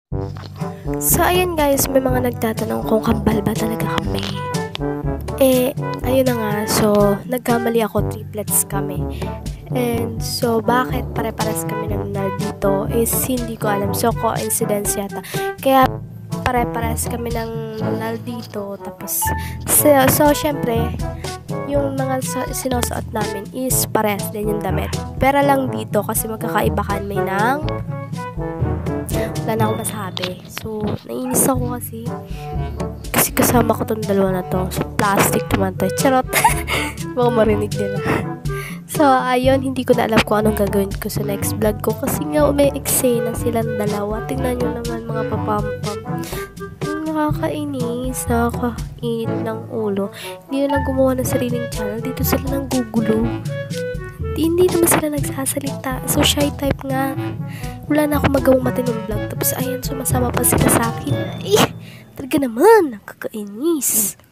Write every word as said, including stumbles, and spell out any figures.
So, ayan guys, may mga nagtatanong kung kambal ba talaga kami. Eh, ayun na nga. So, nagkamali ako, triplets kami. And so, bakit pare-pares kami ng null dito is hindi ko alam. So, coincidence yata. Kaya, pare-pares kami ng null dito. Tapos, so, so syempre, yung mga so- sinusuot namin is pares din yung damit. Pero lang dito, kasi magkakaiba kami ng wala na akong masabi. So, nainis ako kasi kasi kasama ko tong dalawa na to. So, plastic naman to. Charot. Baka marinig nila. So, ayun, hindi ko na alam kung anong gagawin ko sa next vlog ko. Kasi nga, may eksena silang dalawa. Tingnan nyo naman mga papampam. Nakakainis. Nakakainit ng ulo. Hindi na lang gumawa ng sariling channel. Dito sila nang gugulo. Hindi naman sila nagsasalita. So, shy type nga. Wala na akong magawang matinong vlog. Tapos, ayan, sumasama pa sila sa akin. Eh, talaga naman. Nakakainis.